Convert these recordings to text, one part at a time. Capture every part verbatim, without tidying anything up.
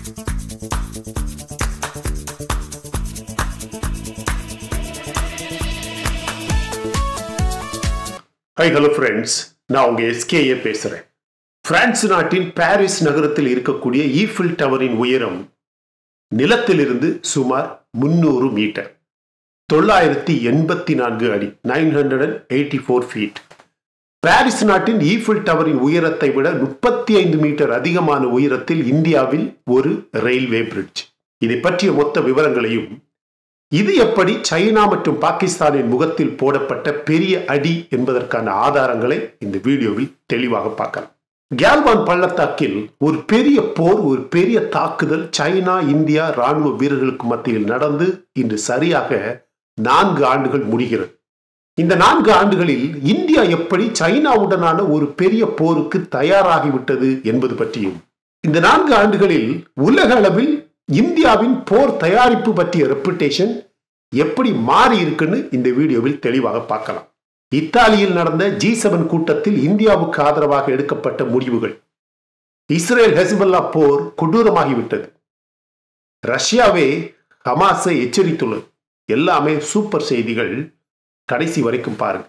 Hi, hello friends. நான் உங்க S K A பேசுறேன். பிரான்ஸ் நாட்டின் பாரிஸ் நகரத்தில் இருக்கக்கூடிய ஈஃபில் டவரின் உயரம் நிலத்திலிருந்து சுமார் முன்னூறு மீட்டர், தொள்ளாயிரத்தி எண்பத்தி நான்கு அடி, nine hundred eighty four feet. Paris நாட்டின் ஈஃபில் டவரின் உயரத்தை விட முப்பத்தி ஐந்து மீட்டர் அதிகமான உயரத்தில் இந்தியாவில் ஒரு ரயில்வே பிரிட்ஜ். இதை பற்றிய மொத்த விவரங்களையும், இது எப்படி சைனா மற்றும் பாகிஸ்தானின் முகத்தில் போடப்பட்ட பெரிய அடி என்பதற்கான ஆதாரங்களை இந்த வீடியோவில் தெளிவாக பார்க்கலாம். கேல்வான் பள்ளத்தாக்கில் ஒரு பெரிய போர், ஒரு பெரிய தாக்குதல் சைனா இந்தியா ராணுவ வீரர்களுக்கு மத்தியில் நடந்து இன்று சரியாக நான்கு ஆண்டுகள் முடிகிறது. இந்த நான்கு ஆண்டுகளில் இந்தியா எப்படி சைனாவுடனான ஒரு பெரிய போருக்கு தயாராகிவிட்டது என்பது பற்றியும், இந்த நான்கு ஆண்டுகளில் உலக அளவில் இந்தியாவின் போர் தயாரிப்பு பற்றிய ரெப்புடேஷன் எப்படி மாறி இருக்குன்னு இந்த வீடியோவில் தெளிவாக பார்க்கலாம். இத்தாலியில் நடந்த ஜி செவன் கூட்டத்தில் இந்தியாவுக்கு ஆதரவாக எடுக்கப்பட்ட முடிவுகள், இஸ்ரேல் ஹெஸ்பல்லா போர் கொடூரமாகிவிட்டது, ரஷ்யாவே ஹமாஸை எச்சரித்துள்ளது. எல்லாமே சூப்பர் செய்திகள். கடைசி வரைக்கும் பாருங்க.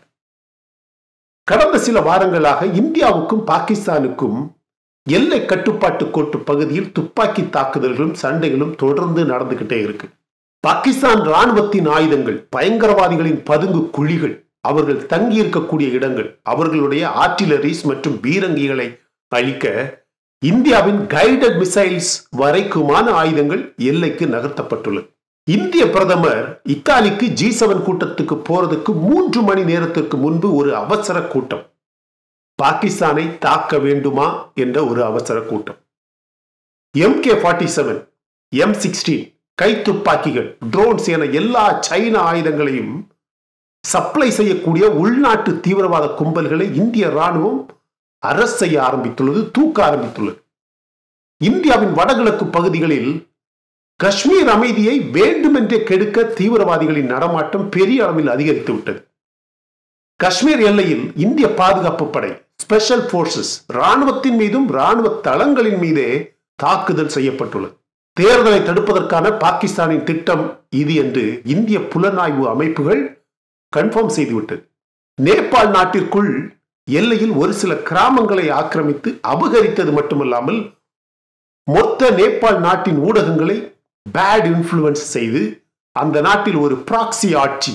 கடந்த சில வாரங்களாக இந்தியாவுக்கும் பாகிஸ்தானுக்கும் எல்லை கட்டுப்பாட்டு கோட்டு பகுதியில் துப்பாக்கி தாக்குதல்களும் சண்டைகளும் தொடர்ந்து நடந்துகிட்டே இருக்கு. பாகிஸ்தான் ராணுவத்தின் ஆயுதங்கள், பயங்கரவாதிகளின் பதுங்கு குழிகள், அவர்கள் தங்கி இருக்கக்கூடிய இடங்கள், அவர்களுடைய ஆர்டிலரிஸ் மற்றும் பீரங்கிகளை அழிக்க இந்தியாவின் கைடட் மிசைல்ஸ் வரைக்குமான ஆயுதங்கள் எல்லைக்கு நகர்த்தப்பட்டுள்ளது. இந்திய பிரதமர் இத்தாலிக்கு ஜி செவன் கூட்டத்துக்கு போறதுக்கு மூன்று மணி நேரத்திற்கு முன்பு ஒரு அவசர கூட்டம், பாகிஸ்தானை தாக்க வேண்டுமா என்ற ஒரு அவசர கூட்டம். M K forty seven, M sixteen கை துப்பாக்கிகள், ட்ரோன்ஸ் என எல்லா சைனா ஆயுதங்களையும் சப்ளை செய்யக்கூடிய உள்நாட்டு தீவிரவாத கும்பல்களை இந்திய ராணுவம் அரசு செய்ய ஆரம்பித்துள்ளது, தூக்க ஆரம்பித்துள்ளது. இந்தியாவின் வடகிழக்கு பகுதிகளில் காஷ்மீர் அமைதியை வேண்டுமென்றே கெடுக்க தீவிரவாதிகளின் நடமாட்டம் பெரிய அளவில் அதிகரித்து விட்டது. காஷ்மீர் எல்லையில் இந்திய பாதுகாப்பு படை, ஸ்பெஷல் போர்சஸ் ராணுவத்தின் மீதும் ராணுவ தளங்களின் மீதே தாக்குதல் செய்யப்பட்டுள்ளது. தேர்தலை தடுப்பதற்கான பாகிஸ்தானின் திட்டம் இது என்று இந்திய புலனாய்வு அமைப்புகள் கன்ஃபார்ம் செய்துவிட்டது. நேபாள் நாட்டிற்குள் எல்லையில் ஒரு சில கிராமங்களை ஆக்கிரமித்து அபகரித்தது மட்டுமல்லாமல் மொத்த நேபாள் நாட்டின் ஊடகங்களை பேட் இன்ஃப்ளூயன்ஸ் செய்து அந்த நாட்டில் ஒரு ப்ராக்சி ஆட்சி,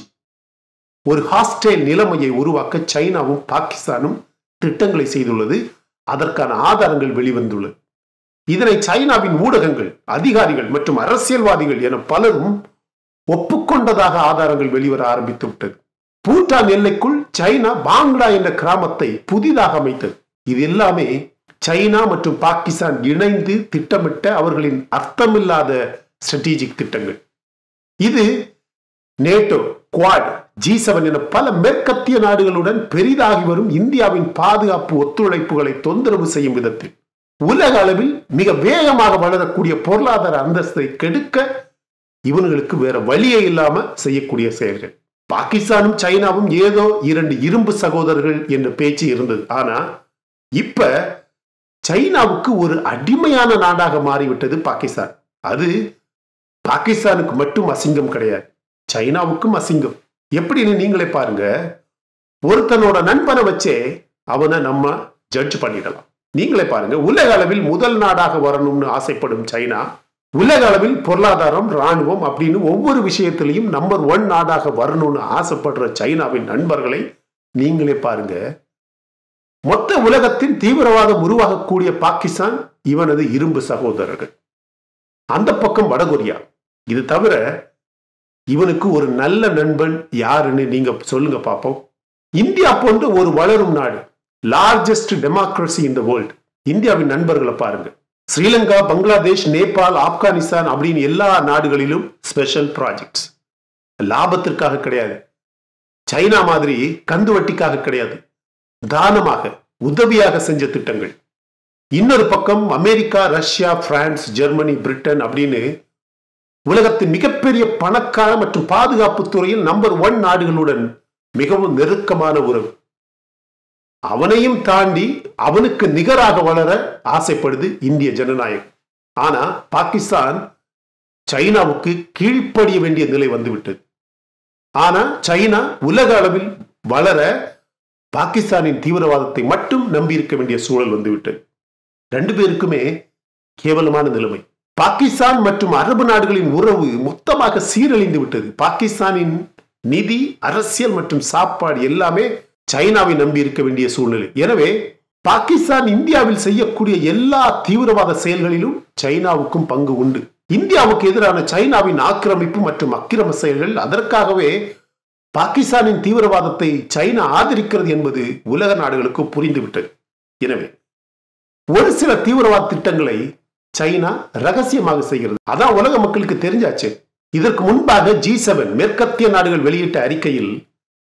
ஒரு ஹாஸ்டைல் நிலைமையை உருவாக்க சைனாவும் பாகிஸ்தானும் திட்டங்களை செய்துள்ளது. அதற்கான ஆதாரங்கள் வெளிவந்துள்ளது. இதனை சைனாவின் ஊடகங்கள், அதிகாரிகள் மற்றும் அரசியல்வாதிகள் என பலரும் ஒப்புக்கொண்டதாக ஆதாரங்கள் வெளிவர ஆரம்பித்து விட்டது. பூட்டான் எல்லைக்குள் சைனா பாங்டா என்ற கிராமத்தை புதிதாக அமைத்தது. இது எல்லாமே சைனா மற்றும் பாகிஸ்தான் இணைந்து திட்டமிட்ட அவர்களின் அர்த்தமில்லாத ஸ்ட்ராட்டஜிக் திட்டங்கள். இது நேட்டோ, குவாட், ஜி செவன் என பல மேற்கத்திய நாடுகளுடன் பெரிதாகி வரும் இந்தியாவின் பாதுகாப்பு ஒத்துழைப்புகளை தொந்தரவு செய்யும் விதத்தில் உலக அளவில் மிக வேகமாக வளரக்கூடிய பொருளாதார அந்தஸ்தை கெடுக்க இவர்களுக்கு வேற வழியே இல்லாம செய்யக்கூடிய செயல்கள். பாகிஸ்தானும் சைனாவும் ஏதோ இரண்டு இரும்பு சகோதரர்கள் என்ற பேச்சு இருந்தது. ஆனா இப்ப சைனாவுக்கு ஒரு அடிமையான நாடாக மாறிவிட்டது பாகிஸ்தான். அது பாகிஸ்தானுக்கு மட்டும் அசிங்கம் கிடையாது, சைனாவுக்கும் அசிங்கம். எப்படின்னு நீங்களே பாருங்க. ஒருத்தனோட நண்பனை வச்சே அவனை நம்ம ஜட்ஜ் பண்ணிடலாம். நீங்களே பாருங்க. உலக அளவில் முதல் நாடாக வரணும்னு ஆசைப்படும் சைனா, உலக அளவில் பொருளாதாரம், ராணுவம் அப்படின்னு ஒவ்வொரு விஷயத்திலையும் நம்பர் ஒன் நாடாக வரணும்னு ஆசைப்படுற சைனாவின் நண்பர்களை நீங்களே பாருங்க. மொத்த உலகத்தின் தீவிரவாதம் உருவாகக்கூடிய பாகிஸ்தான் இவனது இரும்பு சகோதரர்கள். அந்த பக்கம் வடகொரியா. இது தவிர இவனுக்கு ஒரு நல்ல நண்பன் யாருன்னு நீங்க சொல்லுங்க பார்ப்போம். இந்தியா போன்ற ஒரு வளரும் நாடு, largest democracy in the world. இந்தியாவின் நண்பர்களை பாருங்க. ஸ்ரீலங்கா, பங்களாதேஷ், நேபாள், ஆப்கானிஸ்தான் அப்படின்னு எல்லா நாடுகளிலும் ஸ்பெஷல் ப்ராஜெக்ட்ஸ். லாபத்திற்காக கிடையாது, சைனா மாதிரி கந்து வட்டிக்காக கிடையாது, தானமாக உதவியாக செஞ்ச திட்டங்கள். இன்னொரு பக்கம் America, Russia, France, Germany, Britain அப்படின்னு உலகத்தின் மிகப்பெரிய பணக்கார மற்றும் பாதுகாப்பு துறையில் நம்பர் ஒன் நாடுகளுடன் மிகவும் நெருக்கமான உறவு. அவனையும் தாண்டி அவனுக்கு நிகராக வளர ஆசைப்படுது இந்திய ஜனநாயகம். ஆனா பாகிஸ்தான் சைனாவுக்கு கீழ்ப்படிய வேண்டிய நிலை வந்துவிட்டது. ஆனா சைனா உலக அளவில் வளர பாகிஸ்தானின் தீவிரவாதத்தை மட்டும் நம்பி இருக்க வேண்டிய சூழல் வந்துவிட்டது. ரெண்டு பேருக்குமே கேவலமான நிலைமை. பாகிஸ்தான் மற்றும் அரபு நாடுகளின் உறவு மொத்தமாக சீரழிந்து விட்டது. பாகிஸ்தானின் நிதி, அரசியல் மற்றும் சாப்பாடு எல்லாமே சைனாவை நம்பி இருக்க வேண்டிய சூழ்நிலை. எனவே பாகிஸ்தான் இந்தியாவில் செய்யக்கூடிய எல்லா தீவிரவாத செயல்களிலும் சைனாவுக்கும் பங்கு உண்டு. இந்தியாவுக்கு எதிரான சைனாவின் ஆக்கிரமிப்பு மற்றும் அக்கிரம செயல்கள், அதற்காகவே பாகிஸ்தானின் தீவிரவாதத்தை சைனா ஆதரிக்கிறது என்பது உலக நாடுகளுக்கு புரிந்துவிட்டது. எனவே ஒரு சில தீவிரவாத திட்டங்களை சைனா ரகசியமாக செய்கிறது. அதான் உலக மக்களுக்கு தெரிஞ்சாச்சு. இதற்கு முன்பாக ஜி செவன் மேற்கத்திய நாடுகள் வெளியிட்ட அறிக்கையில்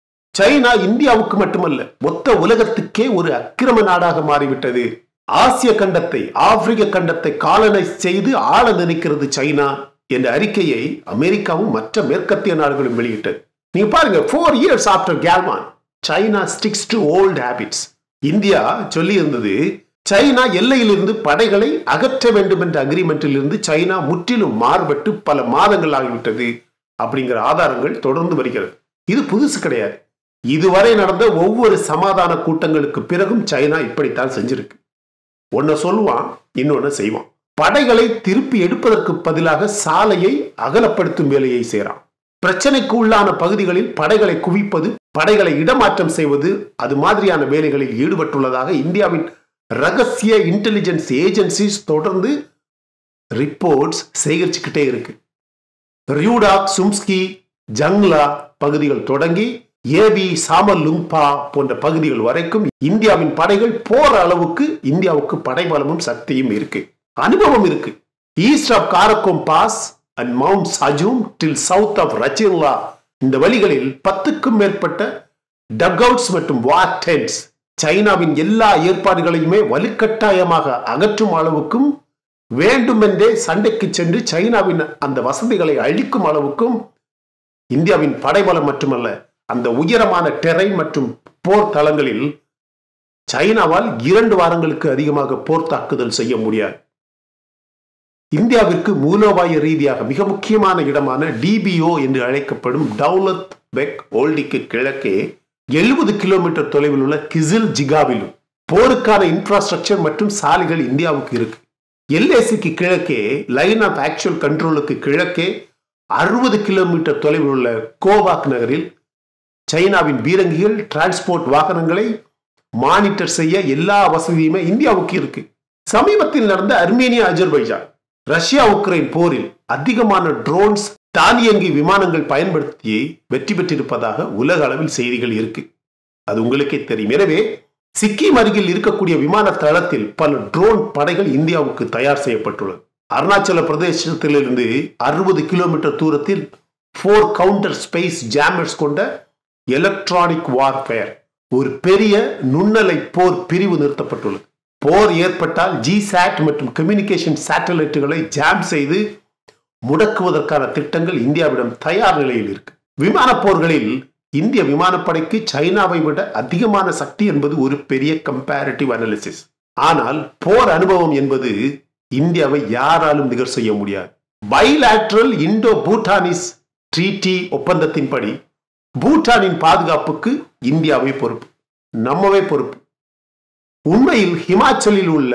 சைனா இந்தியாவுக்கு மட்டுமல்ல மொத்த உலகத்துக்கே ஒரு அக்கிரம நாடாக மாறிவிட்டது. ஆசிய கண்டத்தை, ஆப்பிரிக்க கண்டத்தை காலனைஸ் செய்து ஆள நினைக்கிறது சைனா என்ற அறிக்கையை அமெரிக்காவும் மற்ற மேற்கத்திய நாடுகளும் வெளியிட்டது. நீங்க பாருங்க, four years after Galwan China sticks to old habits. India சொல்லி இருந்தது சைனா எல்லையிலிருந்து படைகளை அகற்ற வேண்டும் என்ற அக்ரிமெண்டில் இருந்து சைனா முற்றிலும் மாறுபட்டு பல மாதங்கள் ஆகிவிட்டது அப்படிங்கிற ஆதாரங்கள் தொடர்ந்து வருகிறது. இது புதுசு கிடையாது. இதுவரை நடந்த ஒவ்வொரு சமாதான கூட்டங்களுக்கு பிறகும் சைனா இப்படித்தான் செஞ்சிருக்கு. ஒன்ன சொல்லுவான், இன்னொன்னு செய்வான். படைகளை திருப்பி எடுப்பதற்கு பதிலாக சாலையை அகலப்படுத்தும் வேலையை செய்யறான். பிரச்சனைக்கு உள்ளான பகுதிகளில் படைகளை குவிப்பது, படைகளை இடமாற்றம் செய்வது, அது மாதிரியான வேலைகளில் ஈடுபட்டுள்ளதாக இந்தியாவின் ரகசிய இன்டெலிஜென்ஸ் ஏஜென்சிஸ் தொடர்ந்து ரிப்போர்ட்ஸ் சேகரிச்சுக்கிட்டே இருக்கு. ரியூடாக், சும்ஸ்கி, ஜங்லா பகுதிகள் தொடங்கி ஏபி, சாமலுங்பா போன்ற பகுதிகள் வரைக்கும் இந்தியாவின் படைகள் போற அளவுக்கு இந்தியாவுக்கு படைபலமும் சக்தியும் இருக்கு, அனுபவம் இருக்கு. East of Karakoram pass and mount Sajum till south of ரச்சில்லா, இந்த வழிகளில் பத்துக்கும் மேற்பட்ட டக்அவுட்ஸ் மற்றும் வார் டென்ட்ஸ் சைனாவின் எல்லா ஏற்பாடுகளையுமே வலுக்கட்டாயமாக அகற்றும் அளவுக்கும், வேண்டுமென்றே சண்டைக்கு சென்று சைனாவின் அந்த வசதிகளை அழிக்கும் அளவுக்கும் இந்தியாவின் படைபலம் மட்டுமல்ல, அந்த உயரமான டெரைன் மற்றும் போர் தளங்களில் சைனாவால் இரண்டு வாரங்களுக்கு அதிகமாக போர் தாக்குதல் செய்ய முடியாது. இந்தியாவிற்கு மூலோபாய ரீதியாக மிக முக்கியமான இடமான டிபிஓ என்று அழைக்கப்படும் டவுலத் பெக் ஓல்டிக்கு கிழக்கே எழுபது கிலோமீட்டர் தொலைவில் உள்ள கிசில் ஜிகாவிலும் போருக்கான இன்ஃப்ராஸ்ட்ரக்சர் மற்றும் சாலைகள் இந்தியாவுக்கு இருக்கு. எல்ஏசிக்கு கிழக்கே, லைன் ஆஃப் ஆக்சுவல் கண்ட்ரோலுக்கு கிழக்கே அறுபது கிலோமீட்டர் தொலைவில் உள்ள கோவாக் நகரில் சைனாவின் பீரங்கிகள், டிரான்ஸ்போர்ட் வாகனங்களை மானிட்டர் செய்ய எல்லா வசதியுமே இந்தியாவுக்கு இருக்கு. சமீபத்தில் நடந்த அர்மேனியா, அஜர்பைஜான், ரஷ்யா உக்ரைன் போரில் அதிகமான ட்ரோன்ஸ், தானியங்கி விமானங்கள் பயன்படுத்தி வெற்றி பெற்றிருப்பதாக உலக அளவில் செய்திகள் இருக்கு. அது உங்களுக்கே தெரியும். எனவே சிக்கிம் அருகில் இருக்கக்கூடிய விமான தளத்தில் பல ட்ரோன் படைகள் இந்தியாவுக்கு தயார் செய்யப்பட்டுள்ளது. அருணாச்சல பிரதேசத்திலிருந்து அறுபது கிலோமீட்டர் தூரத்தில் போர் கவுண்டர் ஸ்பேஸ் ஜாமர்ஸ் கொண்ட எலக்ட்ரானிக் வார்ஃபேர் ஒரு பெரிய நுண்ணலை போர் பிரிவு நிறுத்தப்பட்டுள்ளது. போர் ஏற்பட்டால் ஜிசாட் மற்றும் கம்யூனிகேஷன் சேட்டலைட்டுகளை ஜாம் செய்து முடக்குவதற்கான திட்டங்கள் இந்தியாவிடம் தயார் நிலையில் இருக்கு. விமான போர்களில் இந்திய விமானப்படைக்கு சைனாவை விட அதிகமான சக்தி என்பது ஒரு பெரிய கம்பேரிட்டிவ் அனாலிசிஸ். ஆனால் போர் அனுபவம் என்பது இந்தியாவை யாராலும் நிகர் செய்ய முடியாது. பைலேட்ரல் இண்டோ பூட்டானிஸ் ட்ரீட்டி ஒப்பந்தத்தின்படி பூட்டானின் பாதுகாப்புக்கு இந்தியாவை பொறுப்பு, நம்மவே பொறுப்பு. உண்மையில் ஹிமாச்சலில் உள்ள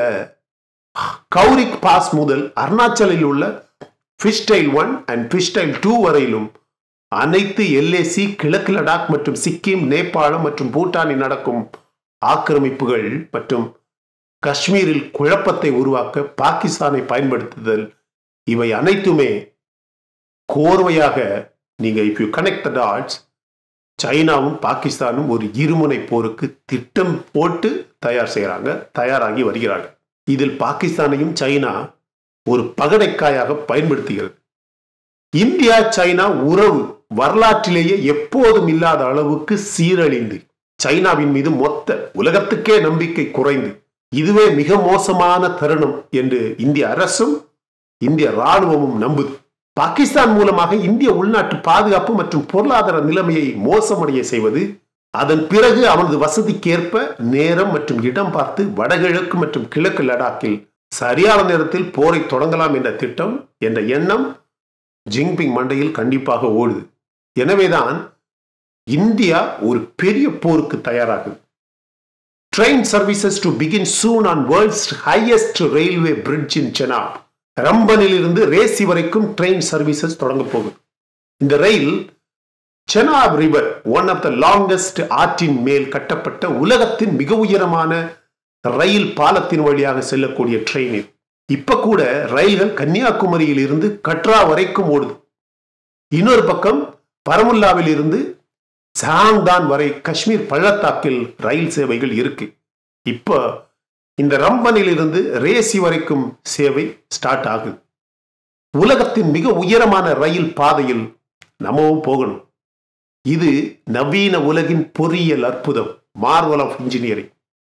கௌரிக் பாஸ் முதல் அருணாச்சலில் உள்ள fishtail one and fishtail two வரையிலும் அனைத்து எல்ஏசி, கிழக்கு லடாக் மற்றும் சிக்கிம், நேபாளம் மற்றும் பூட்டானில் நடக்கும் ஆக்கிரமிப்புகள் மற்றும் காஷ்மீரில் குழப்பத்தை உருவாக்க பாகிஸ்தானை பயன்படுத்துதல், இவை அனைத்துமே கோர்வையாக நீங்க if you connect the dots, சைனாவும் பாகிஸ்தானும் ஒரு இருமுனை போருக்கு திட்டம் போட்டு தயார் செய்யறாங்க, தயாராகி வருகிறார்கள். இதில் பாகிஸ்தானையும் சைனா ஒரு பகடைக்காயாக பயன்படுத்துகிறது. இந்தியா சைனா உறவு வரலாற்றிலேயே எப்போதும் இல்லாத அளவுக்கு சீரழிந்து, சைனாவின் மீது மொத்த உலகத்துக்கே நம்பிக்கை குறைந்து, இதுவே மிக மோசமான தருணம் என்று இந்திய அரசும் இந்திய ராணுவமும் நம்புது. பாகிஸ்தான் மூலமாக இந்திய உள்நாட்டு பாதுகாப்பு மற்றும் பொருளாதார நிலைமையை மோசமடைய செய்வது, அதன் பிறகு அவனது வசதிக்கேற்ப நேரம் மற்றும் இடம் பார்த்து வடகிழக்கு மற்றும் கிழக்கு லடாக்கில் சரியான நேரத்தில் போரை தொடங்கலாம் என்ற திட்டம் என்ற எண்ணம் ஜின்பிங் மண்டையில் கண்டிப்பாக ஓடுது. எனவேதான் இந்தியா ஒரு பெரிய போருக்கு தயாராகுது. Train services to begin soon on world's highest railway bridge in Chenab. ரம்பனில் இருந்து ரேசி வரைக்கும் ட்ரெயின் சர்வீசஸ் தொடங்க போகுது. இந்த ரயில் Chenab river, one of the longest ஆற்றின் மேல் கட்டப்பட்ட உலகத்தின் மிக உயரமான ரயில் பாலத்தின் வழியாக செல்லக்கூடிய ட்ரெயின். இப்ப கூட ரயில்கள் கன்னியாகுமரியில் இருந்து கட்ரா வரைக்கும் ஓடுது. இன்னொரு பக்கம் பரமுல்லாவில் இருந்து சாங்தான் வரை காஷ்மீர் பள்ளத்தாக்கில் ரயில் சேவைகள் இருக்கு. இப்ப இந்த ரம்பனில் இருந்து ரேசி வரைக்கும் சேவை ஸ்டார்ட் ஆகுது. உலகத்தின் மிக உயரமான ரயில் பாதையில் நம்மவும் போகணும். இது நவீன உலகின் பொறியியல் அற்புதம், மார்வல் ஆஃப் இன்ஜினியரிங்.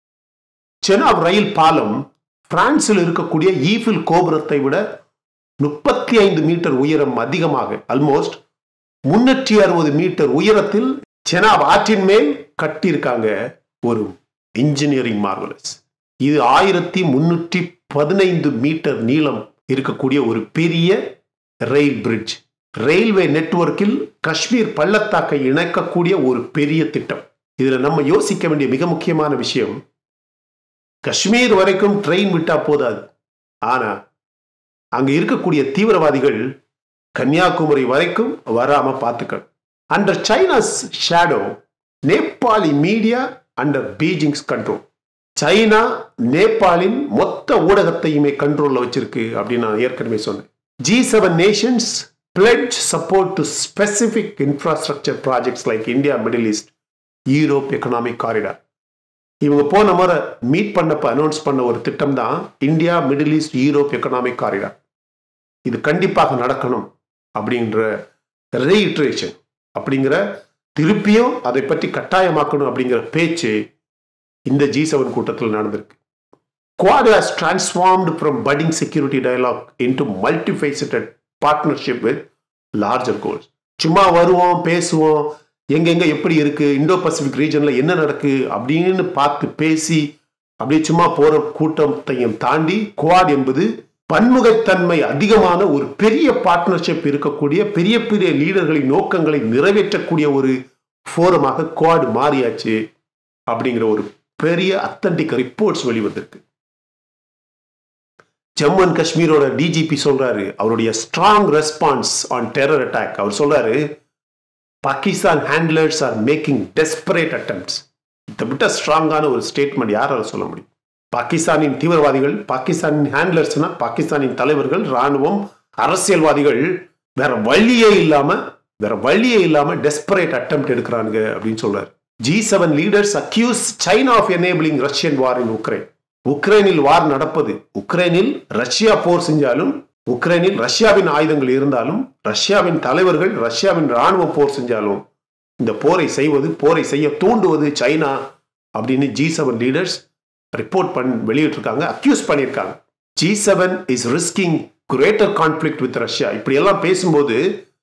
செனாப் ரயில் பாலம் பிரான்சில் இருக்கக்கூடிய ஈஃபில் கோபுரத்தை விட முப்பத்தி ஐந்து மீட்டர் உயரம் அதிகமாக, ஆல்மோஸ்ட் முன்னூற்றி அறுபது மீட்டர் உயரத்தில் செனாப் ஆற்றின் மேல் கட்டியிருக்காங்க. ஒரு இன்ஜினியரிங் மார்வலஸ். இது ஆயிரத்தி முன்னூற்றி பதினைந்து மீட்டர் நீளம் இருக்கக்கூடிய ஒரு பெரிய ரயில் பிரிட்ஜ். ரயில்வே நெட்வொர்க்கில் காஷ்மீர் பள்ளத்தாக்கை இணைக்கக்கூடிய ஒரு பெரிய திட்டம். இதுல நம்ம யோசிக்க வேண்டிய மிக முக்கியமான விஷயம், காஷ்மீர் வரைக்கும் ட்ரெயின் விட்டா போதாது. ஆனா அங்க இருக்கக்கூடிய தீவிரவாதிகள் கன்னியாகுமரி வரைக்கும் வராம பார்த்துக்கணும். Under China's shadow, Nepali media under Beijing's control. China நேபாளின் மொத்த ஊடகத்தையுமே கண்ட்ரோல்ல வச்சிருக்கு அப்படின்னு நான் ஏற்கனவே சொன்னேன். G seven nations pledge support to specific infrastructure projects like India, Middle East, Europe Economic Corridor. இவங்க போன முறை மீட் பண்ணப்ப அனௌன்ஸ் பண்ண ஒரு திட்டம் தான் India middle east Europe economic corridor. இது கண்டிப்பாக நடக்கணும் அப்படின்ற ரீஇட்ரேஷன், அப்படிங்கிற திருப்பியும் அதை பற்றி கட்டாயமாக்கணும் அப்படிங்கிற பேச்சு இந்த ஜி செவன் கூட்டத்தில் நடந்திருக்கு. Quad has transformed from budding security dialogue into multifaceted partnership with larger goals. சும்மா வருவோம், பேசுவோம், எங்கெங்க எப்படி இருக்கு, இந்தோ பசிபிக் ரீஜன்ல என்ன நடக்கு அப்படின்னு பார்த்து பேசி அப்படியே சும்மா போற கூட்டத்தையும் தாண்டி குவாட் என்பது பன்முகத்தன்மை அதிகமான ஒரு பெரிய பார்ட்னர்ஷிப் இருக்கக்கூடிய பெரிய பெரிய லீடர்களின் நோக்கங்களை நிறைவேற்றக்கூடிய ஒரு ஃபோரமாக குவாட் மாறியாச்சு அப்படிங்கிற ஒரு பெரிய அத்தன்டிக் ரிப்போர்ட்ஸ் வெளிவந்திருக்கு. ஜம்மு அண்ட் காஷ்மீரோட டிஜிபி சொல்றாரு, அவருடைய strong response on terror attack. அவர் சொல்றாரு, Pakistan handlers are making desperate attempts. இதை விட்ட ஸ்ட்ராங்கான ஒரு ஸ்டேட்மெண்ட் யாரால சொல்ல முடியும்? பாகிஸ்தானின் தீவிரவாதிகள், பாகிஸ்தானின் ஹேண்ட்லர்ஸ்னா பாகிஸ்தானின் தலைவர்கள், ராணுவம், அரசியல்வாதிகள் வேற வழியே இல்லாம வேற வழியே இல்லாம டெஸ்பரேட் அட்டெம்ப்ட் எடுக்கிறாங்க அப்படின்னு சொல்றாரு. G seven leaders accuse China of enabling Russian war in Ukraine. உக்ரைனில் வார் நடப்பது, உக்ரைனில் ரஷ்யா போர் செஞ்சாலும், உக்ரைனில் ரஷ்யாவின் ஆயுதங்கள் இருந்தாலும், ரஷ்யாவின் தலைவர்கள் ரஷ்யாவின் ராணுவ போர் செஞ்சாலும் இந்த போரை செய்வது, போரை செய்ய தூண்டுவது சைனா அப்படின்னு ஜி செவன் லீடர்ஸ் ரிப்போர்ட் பண்ணி வெளியிட்டிருக்காங்க, அக்யூஸ் பண்ணியிருக்காங்க. G seven is risking greater conflict with Russia. இப்படி எல்லாம் பேசும்போது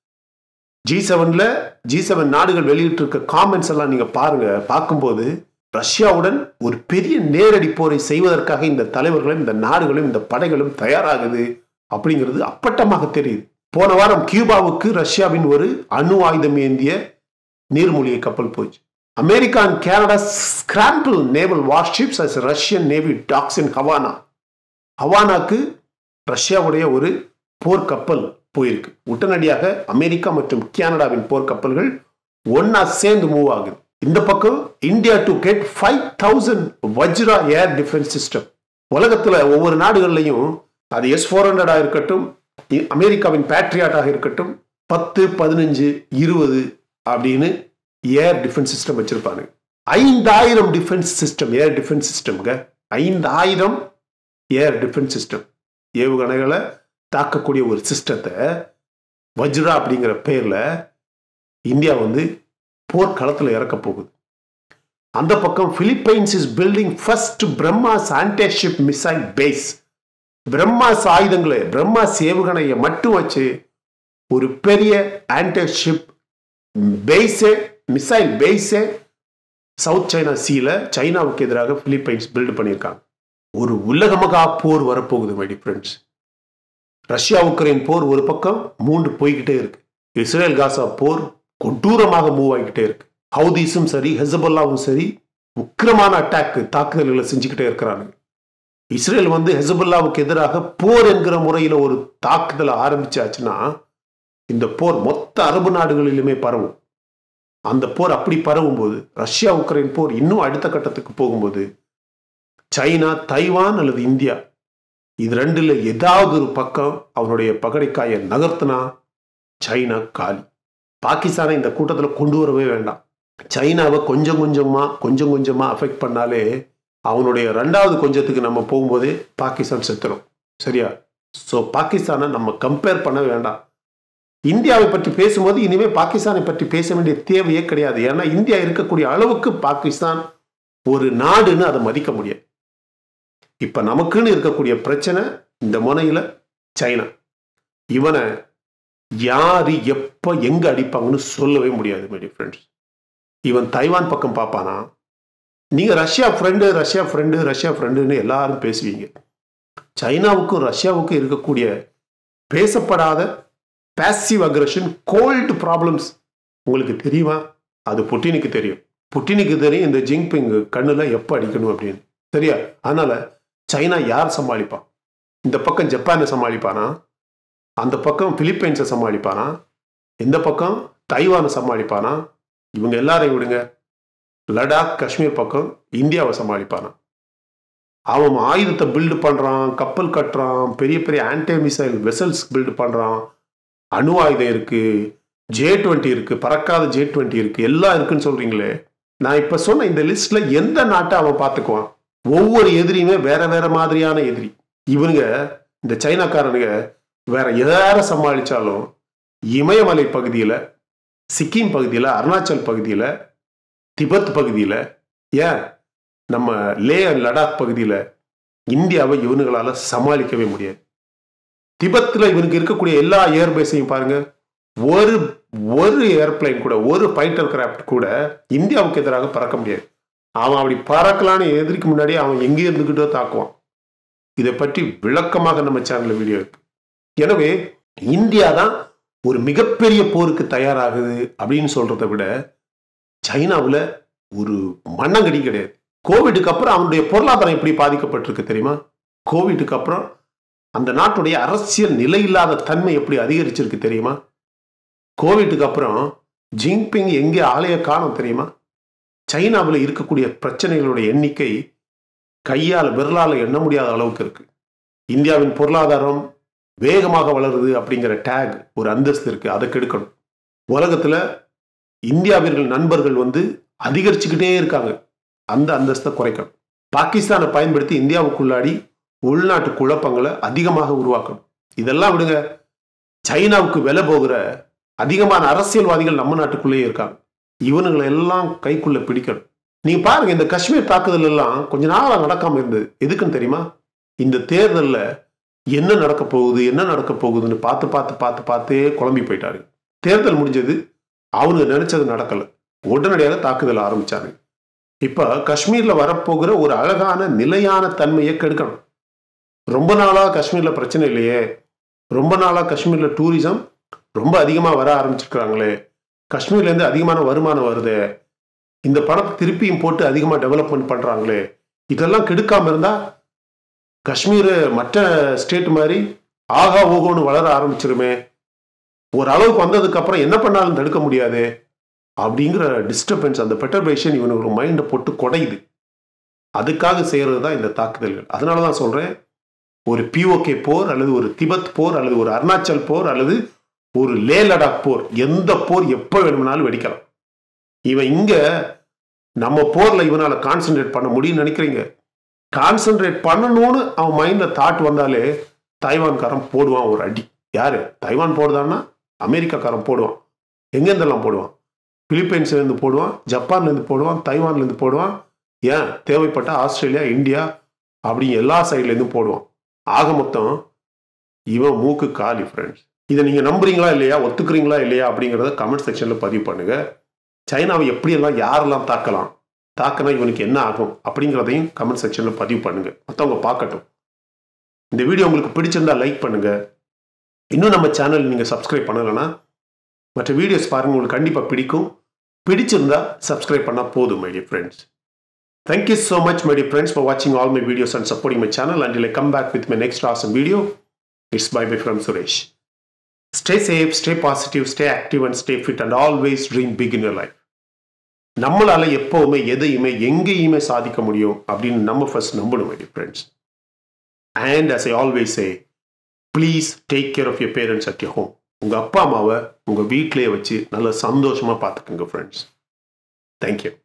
ஜி செவன்ல ஜி செவன் நாடுகள் வெளியிட்டிருக்க காமெண்ட்ஸ் எல்லாம் நீங்க பாருங்க. பார்க்கும்போது ரஷ்யாவுடன் ஒரு பெரிய நேரடி போரை செய்வதற்காக இந்த தலைவர்களும் இந்த நாடுகளும் இந்த படைகளும் தயாராகுது அப்படிங்கிறது அப்பட்டமாக தெரியுது. போன வாரம் கியூபாவுக்கு ரஷ்யாவின் ஒரு அணு ஆயுதம் ஏந்திய நீர்மூழ்கி கப்பல் போச்சு. America and Canada scramble naval warships as Russian Navy docks in Havana. ஹவானாக்கு ரஷ்யாவுடைய ஒரு போர்க்கப்பல் போயிருக்கு. உடனடியாக அமெரிக்கா மற்றும் கனடாவின் போர்க்கப்பல்கள் ஒன்னா சேர்ந்து மூவ் ஆகுது. இந்த பக்கம் India to get five thousand Vajra air defence system. உலகத்துல ஒவ்வொரு நாடுகள்லையும் அது எஸ் ஃபோர் ஹண்ட்ரடா இருக்கட்டும், அமெரிக்காவின் பேட்ரியாட்டாக இருக்கட்டும், பத்து பதினஞ்சு இருபது அப்படின்னு ஏர் டிஃபென்ஸ் சிஸ்டம் வச்சிருப்பாங்க. ஐந்தாயிரம் டிஃபென்ஸ் சிஸ்டம், ஏர் டிஃபென்ஸ் சிஸ்டம்ங்க, ஐந்தாயிரம் ஏர் டிஃபென்ஸ் சிஸ்டம், ஏவுகணைகளை தாக்கக்கூடிய ஒரு சிஸ்டத்தை வஜ்ரா அப்படிங்கிற பேர்ல இந்தியா வந்து போர்க்களத்தில் இறக்க போகுது. அந்த பக்கம் Philippines is building first BrahMos antiship missile base. BrahMos ஆயுதங்களை, பிரம்மாஸ் ஏவுகணையை மட்டும் வச்சு ஒரு பெரிய ஆன்டிஷிப் பேஸே, மிசைல் பேஸே சவுத் சைனா சீல சைனாவுக்கு எதிராக பிலிப்பைன்ஸ் பில்டு பண்ணியிருக்காங்க. ஒரு உலகமகா போர் வரப்போகுது மை ஃப்ரெண்ட்ஸ். ரஷ்யா உக்ரைன் போர் ஒரு பக்கம் மூண்டு போய்கிட்டே இருக்கு. இஸ்ரேல் காசா போர் கொடூரமாக மூவ் ஆகிக்கிட்டே இருக்கு. ஹவுதீஸும் சரி ஹெசபல்லாவும் சரி உக்கிரமான அட்டாக் தாக்குதல்களை செஞ்சுக்கிட்டே இருக்கிறாங்க. இஸ்ரேல் வந்து ஹெசபல்லாவுக்கு எதிராக போர் என்கிற முறையில் ஒரு தாக்குதலை ஆரம்பிச்சாச்சுன்னா இந்த போர் மொத்த அரபு நாடுகளிலுமே பரவும். அந்த போர் அப்படி பரவும் போது ரஷ்யா உக்ரைன் போர் இன்னும் அடுத்த கட்டத்துக்கு போகும்போது சைனா, தைவான் அல்லது இந்தியா இது ரெண்டுல ஏதாவது ஒரு பக்கம் அவனுடைய பகடைக்காயை நகர்த்தினா சைனா காலி. பாகிஸ்தானை இந்த கூட்டத்தில் கொண்டு வரவே வேண்டாம். சைனாவை கொஞ்சம் கொஞ்சமா கொஞ்சம் கொஞ்சமா அஃபெக்ட் பண்ணாலே அவனுடைய ரெண்டாவது கொஞ்சத்துக்கு நம்ம போகும்போதே பாகிஸ்தான் செத்துரும். சரியா? ஸோ பாகிஸ்தானை நம்ம கம்பேர் பண்ண வேண்டாம். இந்தியாவை பற்றி பேசும்போது இனிமே பாகிஸ்தானை பற்றி பேச வேண்டிய தேவையே கிடையாது. ஏன்னா இந்தியா இருக்கக்கூடிய அளவுக்கு பாகிஸ்தான் ஒரு நாடுன்னு அதை மதிக்க முடியாது. இப்ப நமக்குன்னு இருக்கக்கூடிய பிரச்சனை இந்த முனையில சைனா. இவனை யாரு எப்ப எங்க அடிப்பாங்கன்னு சொல்லவே முடியாது மை டியர் ஃப்ரெண்ட்ஸ். இவன் தைவான் பக்கம் பார்ப்பானா? நீங்க Russia friend Russia friend Russia ஃப்ரெண்டுன்னு எல்லாரும் பேசுவீங்க. சைனாவுக்கும் ரஷ்யாவுக்கும் இருக்கக்கூடிய பேசப்படாத பாசிவ் அக்ரஷன், கோல்டு ப்ராப்ளம்ஸ் உங்களுக்கு தெரியுமா? அது புட்டினுக்கு தெரியும். புட்டினுக்கு தெரியும் இந்த ஜிங்பிங் கண்ணுல எப்ப அடிக்கணும் அப்படின்னு. சரியா? அதனால சைனா யார் சமாளிப்பான்? இந்த பக்கம் ஜப்பானை சமாளிப்பானா? அந்த பக்கம் பிலிப்பைன்ஸை சமாளிப்பானா? இந்த பக்கம் தைவானை சமாளிப்பானா? இவங்க எல்லாரையும் விடுங்க. லடாக், காஷ்மீர் பக்கம் இந்தியாவை சமாளிப்பானா? அவன் ஆயுதத்தை பில்டு பண்றான், கப்பல் கட்டுறான், பெரிய பெரிய ஆன்டி மிசைல் வெசல்ஸ் பில்டு பண்றான், அணு ஆயுதம் இருக்கு, ஜே டுவெண்ட்டி இருக்கு, பறக்காத ஜே டுவெண்ட்டி இருக்கு, எல்லாம் இருக்குன்னு சொல்றீங்களே. நான் இப்ப சொன்ன இந்த லிஸ்ட்ல எந்த நாட்டை அவன் பார்த்துக்குவான்? ஒவ்வொரு எதிரியுமே வேற வேற மாதிரியான எதிரி. இவனுங்க இந்த சைனாக்காரனுங்க வேற யார சமாளிச்சாலும் இமயமலை பகுதியில், சிக்கிம் பகுதியில், அருணாச்சல் பகுதியில், திபெத் பகுதியில், ஏன் நம்ம லே லடாக் பகுதியில் இந்தியாவை இவனுங்களால சமாளிக்கவே முடியாது. திபெத்தில் இவனுக்கு இருக்கக்கூடிய எல்லா ஏர்பேஸையும் பாருங்க. ஒரு ஒரு ஏர்பிளைன் கூட, ஒரு ஃபைட்டர் கிராஃப்ட் கூட இந்தியாவுக்கு எதிராக பறக்க முடியாது. அவன் அப்படி பறக்கலான்னு எதிரிக்கு முன்னாடி அவன் எங்கே இருந்துகிட்டோ தாக்குவான். இதை பற்றி விளக்கமாக நம்ம சேனல்ல வீடியோ இருக்கு. எனவே இந்தியா தான் ஒரு மிகப்பெரிய போருக்கு தயாராகுது அப்படின்னு சொல்றதை விட சைனாவில் ஒரு மண்ணங்கடி கிடையாது. கோவிடுக்கு அப்புறம் அவனுடைய பொருளாதாரம் எப்படி பாதிக்கப்பட்டிருக்கு தெரியுமா? கோவிடுக்கு அப்புறம் அந்த நாட்டுடைய அரசியல் நிலையில்லாத தன்மை எப்படி அதிகரிச்சிருக்கு தெரியுமா? கோவிடுக்கு அப்புறம் ஜிங்பிங் எங்கே ஆலய காணோம் தெரியுமா? சைனாவில் இருக்கக்கூடிய பிரச்சனைகளுடைய எண்ணிக்கை கையால் விரலால் எண்ண முடியாத அளவுக்கு இருக்கு. இந்தியாவின் பொருளாதாரம் வேகமாக வளருது அப்படிங்கிற டேக், ஒரு அந்தஸ்து இருக்கு, அதை கெடுக்கணும். உலகத்துல இந்தியாவிர்கள் நண்பர்கள் வந்து அதிகரிச்சுக்கிட்டே இருக்காங்க, அந்த அந்தஸ்தை குறைக்கணும். பாகிஸ்தானை பயன்படுத்தி இந்தியாவுக்குள்ளாடி உள்நாட்டு குழப்பங்களை அதிகமாக உருவாக்கணும். இதெல்லாம் விடுங்க. சைனாவுக்கு விலை போகிற அதிகமான அரசியல்வாதிகள் நம்ம நாட்டுக்குள்ளேயே இருக்காங்க. இவனுங்களை எல்லாம் கைக்குள்ள பிடிக்கணும். நீங்க பாருங்க, இந்த காஷ்மீர் தாக்குதல் எல்லாம் கொஞ்ச நாளா நடக்காம இருந்தது. எதுக்குன்னு தெரியுமா? இந்த தேர்தலில் என்ன நடக்க போகுது என்ன நடக்க போகுதுன்னு பார்த்து பார்த்து பார்த்து பார்த்தே குழம்பி போயிட்டாரு. தேர்தல் முடிஞ்சது, அவனுக்கு நினைச்சது நடக்கல, உடனடியாக தாக்குதல் ஆரம்பிச்சாங்க. இப்ப காஷ்மீர்ல வரப்போகிற ஒரு அழகான நிலையான தன்மையை கெடுக்கணும். ரொம்ப நாளா காஷ்மீர்ல பிரச்சனை இல்லையே, ரொம்ப நாளா காஷ்மீர்ல டூரிசம் ரொம்ப அதிகமா வர ஆரம்பிச்சிருக்கிறாங்களே, காஷ்மீர்ல இருந்து அதிகமான வருமானம் வருது, இந்த பணத்தை திருப்பியும் போட்டு அதிகமா டெவலப்மெண்ட் பண்றாங்களே, இதெல்லாம் கெடுக்காம இருந்தா காஷ்மீர் மற்ற ஸ்டேட் மாதிரி ஆகா ஓகோன்னு வளர ஆரம்பிச்சிருமே, ஒரு அளவுக்கு வந்ததுக்கு அப்புறம் என்ன பண்ணாலும் தடுக்க முடியாது அப்படிங்கிற டிஸ்டர்பன்ஸ், அந்த பெட்டர்பேஷன் இவனுக்கு மைண்டை போட்டு குடையுது. அதுக்காக செய்யறது தான் இந்த தாக்குதல்கள். அதனாலதான் சொல்றேன், ஒரு பிஓகே போர் அல்லது ஒரு திபெத் போர் அல்லது ஒரு அருணாச்சல் போர் அல்லது ஒரு லே லடாக் போர், எந்த போர் எப்ப வேணும்னாலும் வெடிக்கலாம். இவன் இங்க நம்ம போர்ல இவனால கான்சென்ட்ரேட் பண்ண முடியும்னு நினைக்கிறீங்க? கான்சென்ட்ரேட் பண்ணணும்னு அவன் மைண்ட்ல தாட் வந்தாலே தைவான்காரன் போடுவான் ஒரு அடி. யாரு தைவான் போடுதான்னா அமெரிக்காக்காரன் போடுவான். எங்கேருந்தெல்லாம் போடுவான்? பிலிப்பைன்ஸ்ல இருந்து போடுவான், ஜப்பான்ல இருந்து போடுவான், தைவான்ல இருந்து போடுவான், ஏன் தேவைப்பட்ட ஆஸ்திரேலியா, இந்தியா அப்படி எல்லா சைட்ல இருந்து போடுவான். ஆக மொத்தம் இவன் மூக்கு காலி ஃப்ரெண்ட்ஸ். இதை நீங்க நம்புறீங்களா இல்லையா, ஒத்துக்கிறீங்களா இல்லையா அப்படிங்கிறத கமெண்ட் செக்ஷன்ல பதிவு பண்ணுங்க. சைனாவை எப்படியெல்லாம் யாரெல்லாம் தாக்கலாம் தாக்கினா இவனுக்கு என்ன ஆகும் அப்படிங்கிறதையும் கமெண்ட் செக்ஷனில் பதிவு பண்ணுங்க, மற்றவங்க பார்க்கட்டும். இந்த வீடியோ உங்களுக்கு பிடிச்சிருந்தா லைக் பண்ணுங்க. இன்னும் நம்ம சேனல் நீங்கள் சப்ஸ்கிரைப் பண்ணலைன்னா மற்ற வீடியோஸ் பாருங்கள், உங்களுக்கு கண்டிப்பாக பிடிக்கும். பிடிச்சிருந்தா சப்ஸ்கிரைப் பண்ணால் போதும் my dear friends. Thank you so much my dear friends for watching all my videos and supporting my channel. Until I come back with my next awesome video, it's bye bye from Suresh. Stay safe, stay positive, stay active and stay fit and always dream big in your life. நம்மளால எப்பவுமே எதையுமே எங்கேயுமே சாதிக்க முடியும் அப்படின்னு நம்ம first நம்பணும் my dear friends. And as I always say, please take care of your parents at your home. உங்க அப்பா அம்மாவை உங்க வீட்டிலேயே வச்சு நல்ல சந்தோஷமா பார்த்துக்கோங்க friends. Thank you.